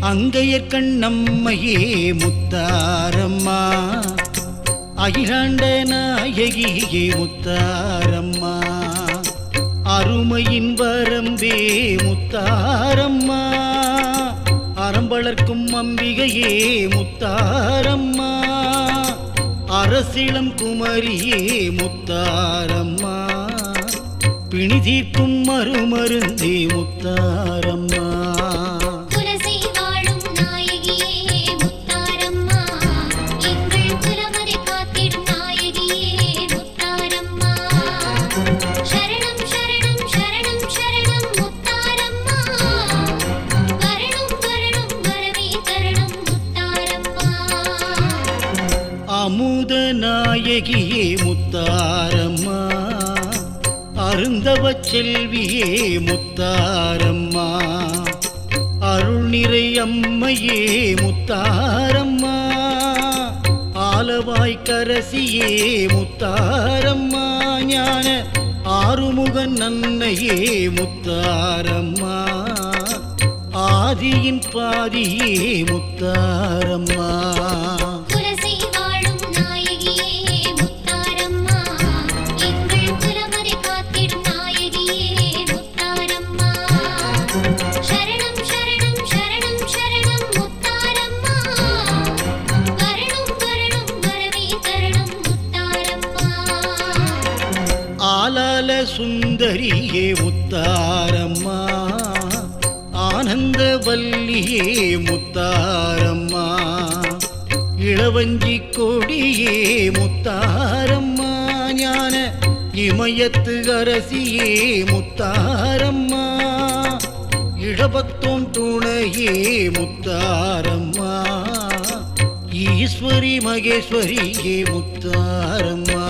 மங்கையர் கண்ணம்மையே முத்தாரம்மா அகிலாண்ட நாயகியே முத்தாரம்மா அருமையின் வரம்பே முத்தாரம்மா அறம்பளர்க்கும் அம்பிகையே முத்தாரம்மா அரசிளம் குமரியே முத்தாரம்மா பிணிதீர்க்கும் மறுமருந்தே முத்தாரம்மா அமுத நாயகியே முத்தாரம்மா அருந்தவ செல்வியே முத்தாரம்மா அருள் நிறை அம்மையே முத்தாரம்மா ஆலவாய் கரசியே முத்தாரம்மா ஞான ஆறுமுகன் நன்னையே முத்தாரம்மா ஆதியின் பாதியே முத்தாரம்மா ஆலால சுந்தரியே முத்தாரம்மா ஆனந்த வல்லியே முத்தாரம்மா இளவஞ்சி கொடியே முத்தாரம்மா ஞான இமயத்து அரசியே முத்தாரம்மா இளபத்தோன் துணையே முத்தாரம்மா ஈஸ்வரி மகேஸ்வரியே முத்தாரம்மா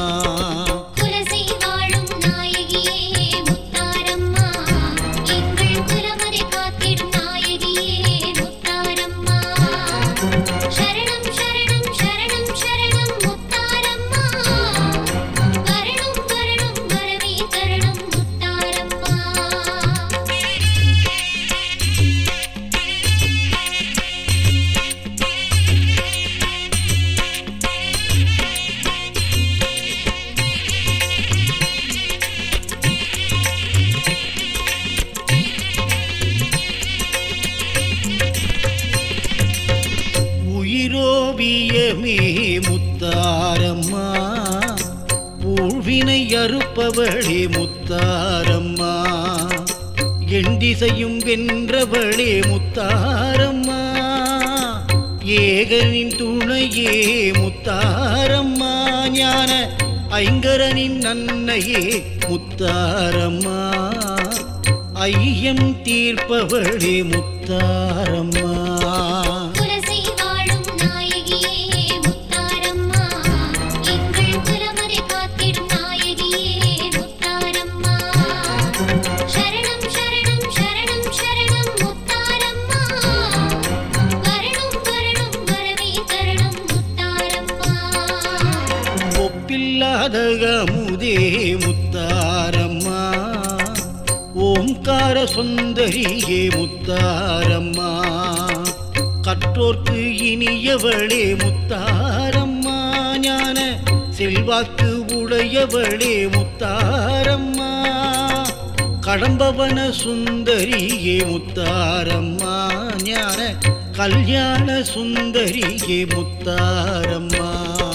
உயிரோவியமே முத்தாரம்மா ஊழ்வினை அறுப்பவளே முத்தாரம்மா என் திசையும் வென்றவளே முத்தாரம்மா ஏகனின் துணையே முத்தாரம்மா ஞான ஐங்கரனின் நன்னையே முத்தாரம்மா ஐயம் தீர்ப்பவளே முத்தாரம்மா ஒப்பில்லாதகமுதே முத்தாரம்மா ஓம்கார சுந்தரியே முத்தாரம்மா கற்றோர்க்கு இனியவளே முத்தாரம்மா ஞான செல்வாக்கு உடையவளே முத்தாரம்மா கடம்பவன சுந்தரியே முத்தாரம்மா ஞான கல்யாண சுந்தரியே முத்தாரம்மா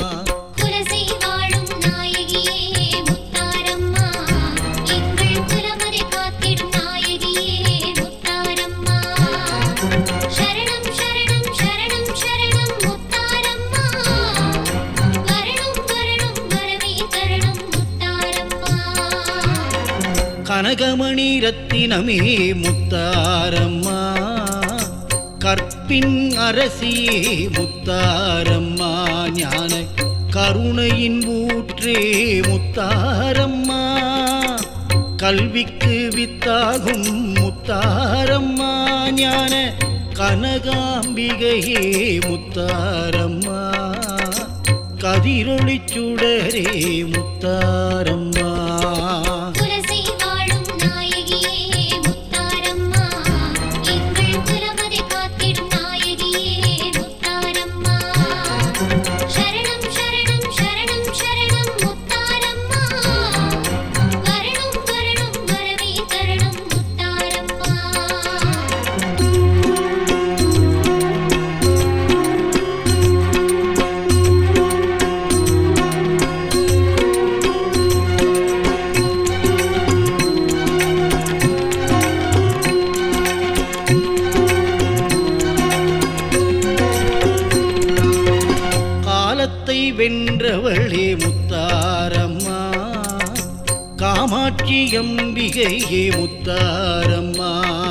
கனகமணி ரத்தினமே முத்தாரம்மா கற்பின் அரசியே முத்தாரம்மா ஞான கருணையின் ஊற்றே முத்தாரம்மா கல்விக்கு வித்தாகும் முத்தாரம்மா ஞான கனகாம்பிகையே முத்தாரம்மா கதிரொளி சுடரே முத்தாரம்மா நாயகியே முத்தாரம்மா எங்கள் குலமதை காத்திடும் நாயகியே காமாட்சி அம்பிகையே முத்தாரம்மா,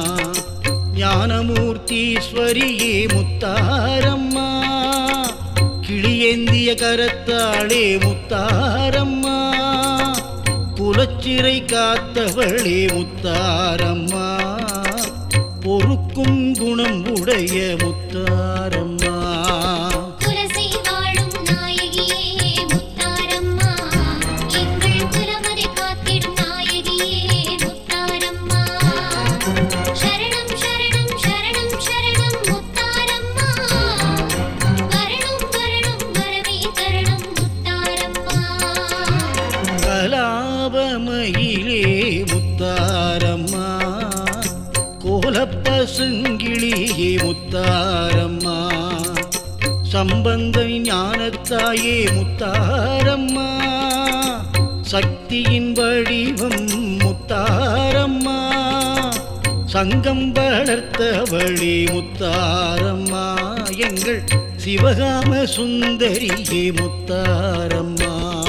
ஞானமூர்த்தீஸ்வரியே முத்தாரம்மா, கிளியேந்திய கரத்தாளே முத்தாரம்மா, குலச்சிறை காத்தவளே முத்தாரம்மா, பொறுக்கும் குணம் உடைய முத்தாரம்மா. கலாபமயிலே முத்தாரம்மா, கோலப்பசுங்கிளியே முத்தாரம்மா, சம்பந்த ஞானத்தாயே முத்தாரம்மா, சக்தியின் வடிவம் முத்தாரம்மா, சங்கம் வளர்த்தவளே முத்தாரம்மா, எங்கள் சிவகாம சுந்தரியே முத்தாரம்மா.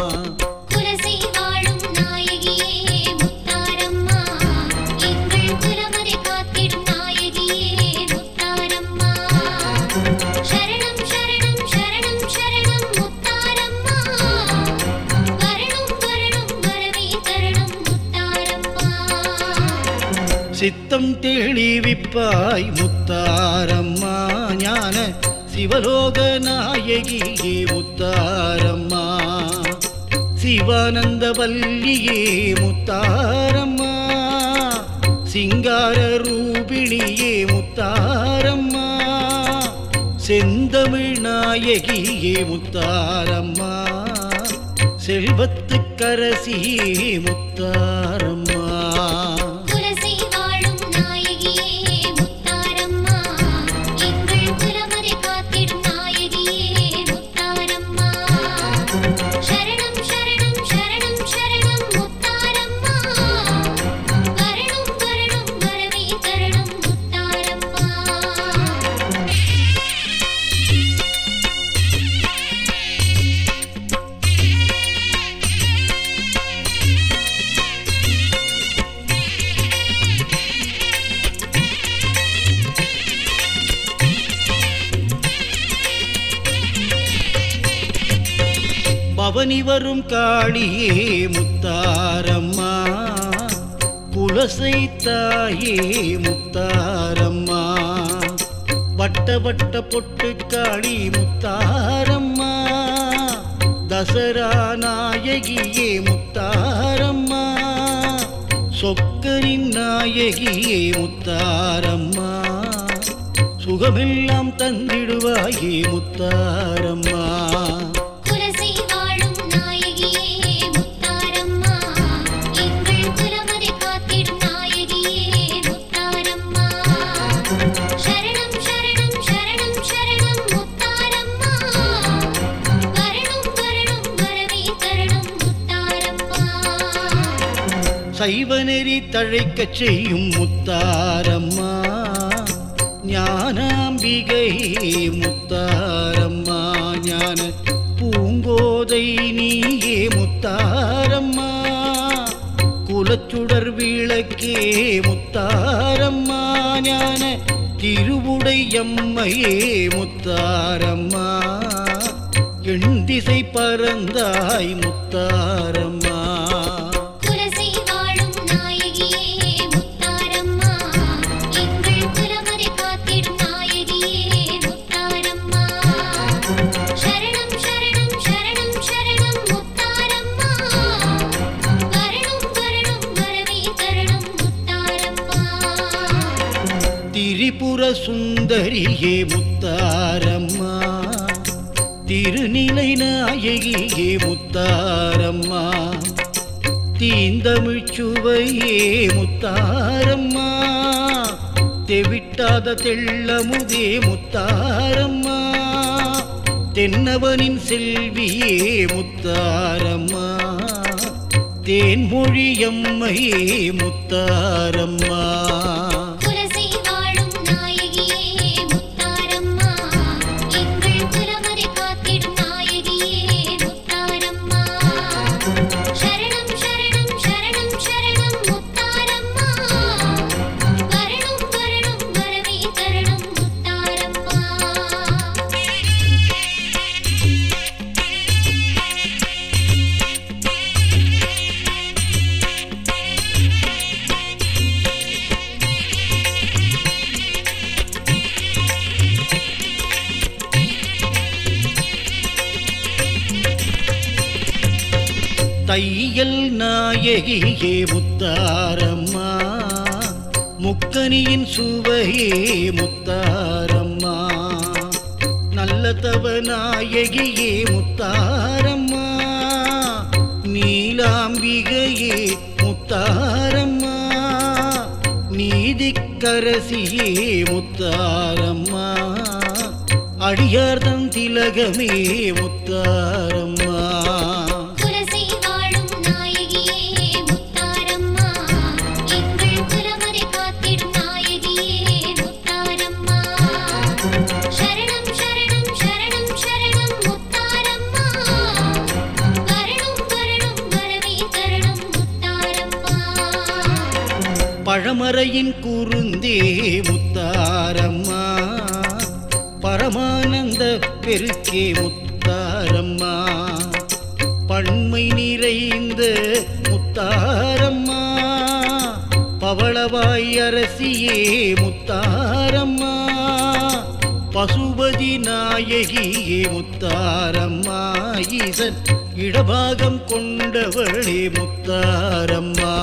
சித்தம் தெளிவிப்பாய் முத்தாரம்மா, ஞான சிவலோக நாயகியே முத்தாரம்மா, சிவானந்த வல்லியே முத்தாரம்மா, சிங்கார ரூபிணியே முத்தாரம்மா, செந்தமிழ் நாயகியே முத்தாரம்மா, செல்வத்துக்கரசியே முத்தாரம்மா. பவனி வரும் காளியே முத்தாரம்மா, குலசை தாயே முத்தாரம்மா, வட்ட வட்ட பொட்டு காளி முத்தாரம்மா, தசரா நாயகியே முத்தாரம்மா, சொக்கரின் நாயகியே முத்தாரம்மா, சுகமெல்லாம் தந்திடுவாயே முத்தாரம்மா. சைவநெறி தழைக்கச் செய்யும் முத்தாரம்மா, ஞானாம்பிகை முத்தாரம்மா, ஞான பூங்கோதை நீயே முத்தாரம்மா, குலச்சுடர் விளக்கே முத்தாரம்மா, ஞான திருவுடையம்மையே முத்தாரம்மா, எண் திசை பறந்தாய் முத்தாரம்மா. திரிபுர சுந்தரியே முத்தாரம்மா, திருநிலை நாயகியே முத்தாரம்மா, தீந்தமிழ் சுவையே முத்தாரம்மா, தெவிட்டாத தெள்ளமுதே முத்தாரம்மா, தென்னவனின் செல்வியே முத்தாரம்மா, தேன்மொழியம்மையே முத்தாரம்மா. சரணம் சரணம் சரணம் தையல் நாயகியே முத்தாரம்மா முக்கனியின் சுவையே முத்தாரம்மா நல்ல தவ நாயகியே முத்தாரம்மா நீலாம்பிகையே முத்தாரம்மா நீதிக்கரசியே முத்தாரம்மா அடியார்தம் திலகமே முத்தாரம்மா பழமறையின் குருந்தே முத்தாரம்மா பரமானந்த பெருக்கே முத்தாரம்மா பண்மை நிறைந்த முத்தாரம்மா பவளவாய் அரசியே முத்தாரம்மா பசுபதி நாயகியே முத்தாரம்மா ஈசன் இடபாகம் கொண்டவளே முத்தாரம்மா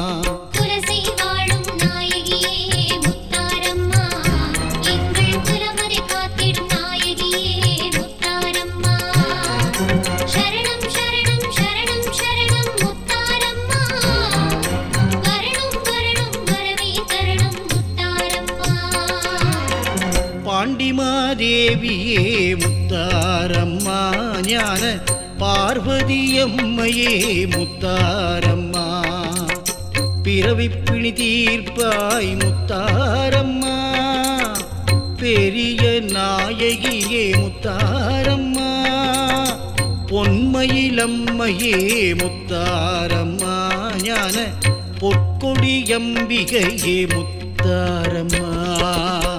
பாண்டிமாதேவியே முத்தாரம்மா ஞான பார்வதியம்மையே முத்தாரம்மா பிறவிப்பிணி தீர்ப்பாய் முத்தாரம்மா பெரிய நாயகியே முத்தாரம்மா பொன்மயிலம்மையே முத்தாரம்மா ஞான பொற்கொடியம்பிகையே முத்தாரம்மா